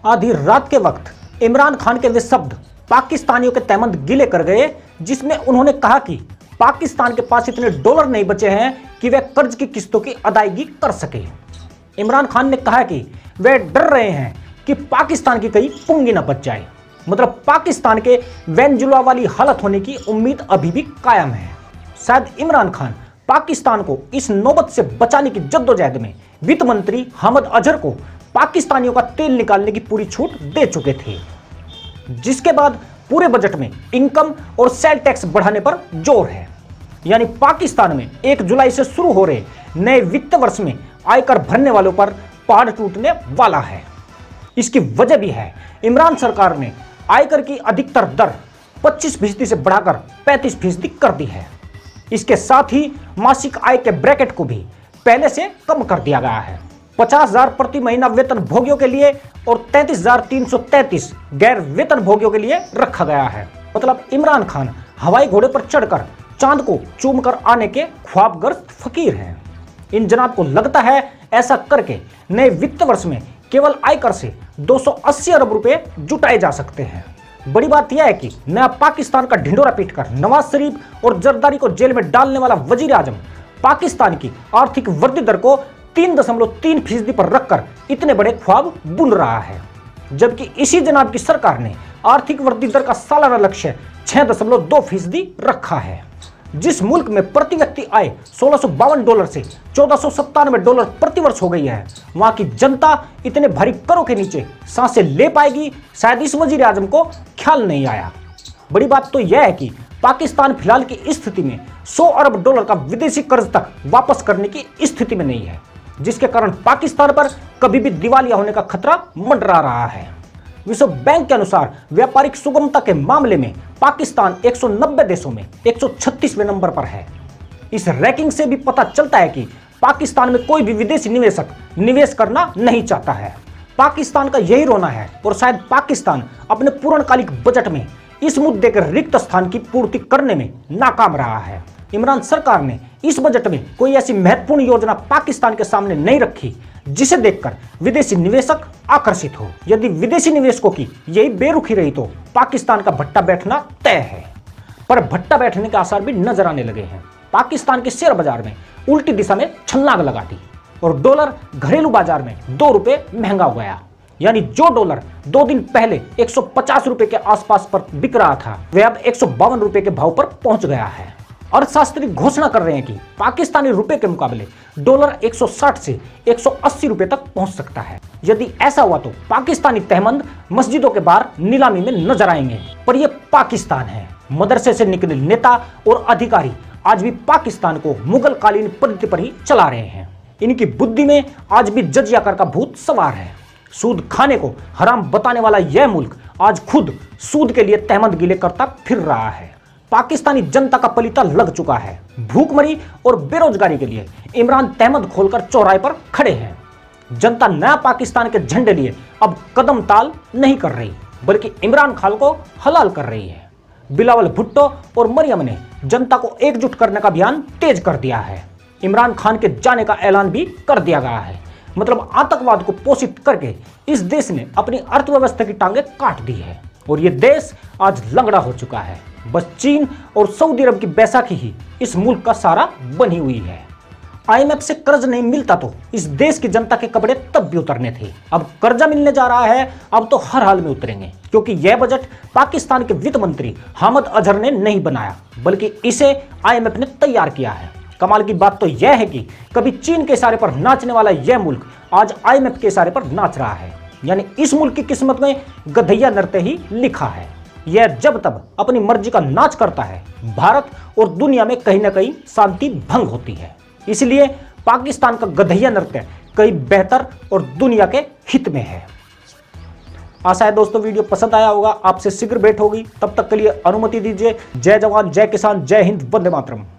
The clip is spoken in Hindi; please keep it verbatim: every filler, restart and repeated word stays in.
आधी रात के वक्त इमरान खान के वे शब्द पाकिस्तानियों के तहमंद गिले कर गए, जिसमें उन्होंने कहा कि पाकिस्तान के पास इतने डॉलर नहीं बचे हैं कि वे कर्ज की किस्तों की अदायगी कर सके। इमरान खान ने कहा कि वे डर रहे हैं कि पाकिस्तान की कहीं पुंगी न बच जाए। मतलब पाकिस्तान के वेनेजुएला वाली हालत होने की उम्मीद अभी भी कायम है। शायद इमरान खान पाकिस्तान को इस नौबत से बचाने की जद्दोजहद में वित्त मंत्री हामिद अजहर को पाकिस्तानियों का तेल निकालने की पूरी छूट दे चुके थे, जिसके बाद पूरे बजट में इनकम और सेल टैक्स बढ़ाने पर जोर है। यानी पाकिस्तान में एक जुलाई से शुरू हो रहे नए वित्त वर्ष में आयकर भरने वालों पर पहाड़ टूटने वाला है। इसकी वजह भी है, इमरान सरकार ने आयकर की अधिकतर दर पच्चीस फीसदी से बढ़ाकर पैंतीस फीसदी कर दी है। इसके साथ ही मासिक आय के ब्रैकेट को भी पहले से कम कर दिया गया है। पचास हजार प्रति महीना वेतन भोगियों के लिए और तैंतीस हजार तीन सौ तैंतीस गैर वेतन भोगियों के लिए रखा गया है। मतलब इमरान खान हवाई घोड़े पर चढ़कर चांद को चूमकर आने के ख्वाबग्रस्त फकीर हैं। इन जनाब को लगता है ऐसा करके नए वित्त वर्ष में केवल आयकर से दो सौ अस्सी अरब रुपए जुटाए जा सकते हैं। बड़ी बात यह है कि नया पाकिस्तान का ढिंडोरा पीटकर नवाज शरीफ और जरदारी को जेल में डालने वाला वजीर आजम पाकिस्तान की आर्थिक वृद्धि दर को तीन दशमलव तीन फीसदी पर रखकर इतने बड़े ख्वाब बुन रहा है, जबकि इसी जनाब की सरकार ने आर्थिक वृद्धि दर का सालाना लक्ष्य छह दशमलव दो फीसदी रखा है। जिस मुल्क में प्रति व्यक्ति आय सोलह सौ बावन डॉलर से चौदह सौ सत्तानवे डॉलर प्रति वर्ष हो गई है, वहां की जनता इतने भारी करों के नीचे सांसें ले पाएगी, शायद इस वजीर आजम को ख्याल नहीं आया। बड़ी बात तो यह है कि पाकिस्तान फिलहाल की स्थिति में सौ अरब डॉलर का विदेशी कर्ज तक वापस करने की स्थिति में नहीं है, जिसके कारण पाकिस्तान पर कभी भी दिवालिया होने का खतरा मंडरा रहा है। विश्व बैंक के अनुसार व्यापारिक सुगमता के मामले में पाकिस्तान एक सौ नब्बे देशों में एक सौ छत्तीसवें नंबर पर है। इस रैंकिंग से भी पता चलता है कि पाकिस्तान में कोई भी विदेशी निवेशक निवेश करना नहीं चाहता है। पाकिस्तान का यही रोना है और शायद पाकिस्तान अपने पूर्णकालिक बजट में इस मुद्दे के रिक्त स्थान की पूर्ति करने में नाकाम रहा है। इमरान सरकार ने इस बजट में कोई ऐसी महत्वपूर्ण योजना पाकिस्तान के सामने नहीं रखी जिसे देखकर विदेशी निवेशक आकर्षित हो। यदि विदेशी निवेशकों की यही बेरुखी रही तो पाकिस्तान का भट्टा बैठना तय है। पर भट्टा बैठने के आसार भी नजर आने लगे हैं। पाकिस्तान के शेयर बाजार में उल्टी दिशा में छलांग लगा दी और डॉलर घरेलू बाजार में दो रुपए महंगा हो गया। यानी जो डॉलर दो दिन पहले एक सौ पचास रुपए के आसपास पर बिक रहा था, वह अब एक सौ बावन रुपए के भाव पर पहुंच गया है। अर्थशास्त्री घोषणा कर रहे हैं कि पाकिस्तानी रुपए के मुकाबले डॉलर एक सौ साठ से एक सौ अस्सी रुपए तक पहुंच सकता है। यदि ऐसा हुआ तो पाकिस्तानी तहमंद मस्जिदों के बाहर नीलामी में नजर आएंगे। पर यह पाकिस्तान है। मदरसे से निकले नेता और अधिकारी आज भी पाकिस्तान को मुगल कालीन पद्धति पर ही चला रहे हैं। इनकी बुद्धि में आज भी जजिया कर का भूत सवार है। सूद खाने को हराम बताने वाला यह मुल्क आज खुद सूद के लिए तहमंद गिले करता फिर रहा है। पाकिस्तानी जनता का पलीता लग चुका है। भूखमरी और बेरोजगारी के लिए इमरान तहमंद खोलकर चौराहे पर खड़े हैं। जनता नया पाकिस्तान के झंडे लिए अब कदम ताल नहीं कर रही, बल्कि इमरान खान को हलाल कर रही है। बिलावल भुट्टो और मरियम ने जनता को एकजुट करने का अभियान तेज कर दिया है। इमरान खान के जाने का ऐलान भी कर दिया गया है। मतलब आतंकवाद को पोषित करके इस देश ने अपनी अर्थव्यवस्था की टांगे काट दी है और ये देश आज लंगड़ा हो चुका है। बस चीन और सऊदी अरब की बैसाखी ही इस मुल्क का सहारा बनी हुई है। आई एम एफ से कर्ज नहीं मिलता तो इस देश की जनता के कपड़े तब भी उतरने थे। अब कर्जा मिलने जा रहा है, अब तो हर हाल में उतरेंगे, क्योंकि यह बजट पाकिस्तान के वित्त मंत्री हामिद अजहर ने नहीं बनाया, बल्कि इसे आई एम एफ ने तैयार किया है। कमाल की बात तो यह है कि कभी चीन के इशारे पर नाचने वाला यह मुल्क आज आई एम एफ के इशारे पर नाच रहा है। यानी इस मुल्क की किस्मत में गधैया नृत्य ही लिखा है। यह जब तब अपनी मर्जी का नाच करता है, भारत और दुनिया में कहीं ना कहीं शांति भंग होती है। इसलिए पाकिस्तान का गधैया नृत्य कहीं बेहतर और दुनिया के हित में है। आशा है दोस्तों वीडियो पसंद आया होगा। आपसे शीघ्र भेंट होगी, तब तक के लिए अनुमति दीजिए। जय जवान, जय किसान, जय हिंद, वंदे मातरम।